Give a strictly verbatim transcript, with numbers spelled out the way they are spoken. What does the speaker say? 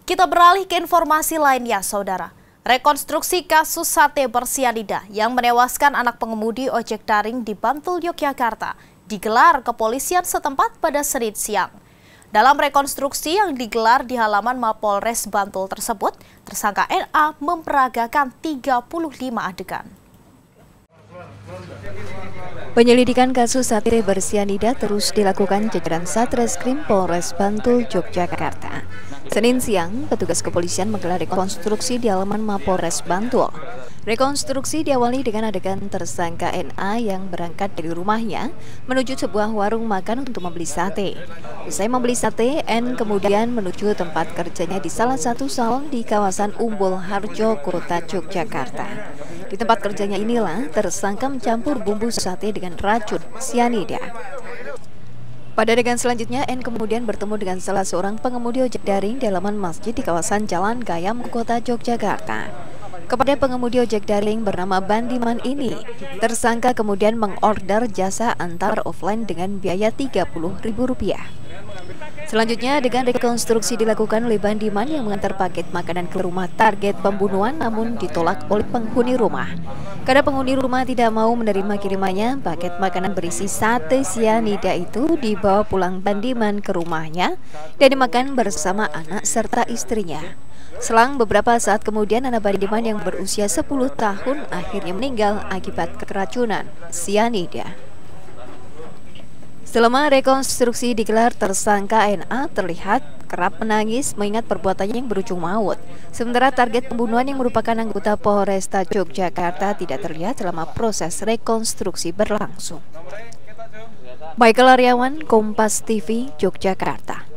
Kita beralih ke informasi lainnya, saudara. Rekonstruksi kasus sate bersianida yang menewaskan anak pengemudi ojek daring di Bantul, Yogyakarta digelar kepolisian setempat pada Senin siang. Dalam rekonstruksi yang digelar di halaman Mapolres Bantul tersebut, tersangka N A memperagakan tiga puluh lima adegan. Penyelidikan kasus sate bersianida terus dilakukan jajaran Satreskrim Polres Bantul, Yogyakarta. Senin siang, petugas kepolisian menggelar rekonstruksi di halaman Mapolres Bantul. Rekonstruksi diawali dengan adegan tersangka N A yang berangkat dari rumahnya menuju sebuah warung makan untuk membeli sate. Usai membeli sate, N kemudian menuju tempat kerjanya di salah satu salon di kawasan Umbul Harjo, Kota Yogyakarta. Di tempat kerjanya inilah tersangka mencampur bumbu sate dengan racun sianida. Pada adegan selanjutnya, N kemudian bertemu dengan salah seorang pengemudi ojek daring di halaman masjid di kawasan Jalan Gayam, Kota Yogyakarta. Kepada pengemudi ojek daring bernama Bandiman ini, tersangka kemudian mengorder jasa antar offline dengan biaya tiga puluh ribu rupiah. Selanjutnya, adegan rekonstruksi dilakukan oleh Bandiman yang mengantar paket makanan ke rumah target pembunuhan namun ditolak oleh penghuni rumah. Karena penghuni rumah tidak mau menerima kirimannya, paket makanan berisi sate sianida itu dibawa pulang Bandiman ke rumahnya dan dimakan bersama anak serta istrinya. Selang beberapa saat kemudian, anak Bandiman yang berusia sepuluh tahun akhirnya meninggal akibat keracunan sianida. Selama rekonstruksi digelar, tersangka N A terlihat kerap menangis mengingat perbuatannya yang berujung maut. Sementara target pembunuhan yang merupakan anggota Polresta Yogyakarta tidak terlihat selama proses rekonstruksi berlangsung. Michael Aryawan, Kompas T V, Yogyakarta.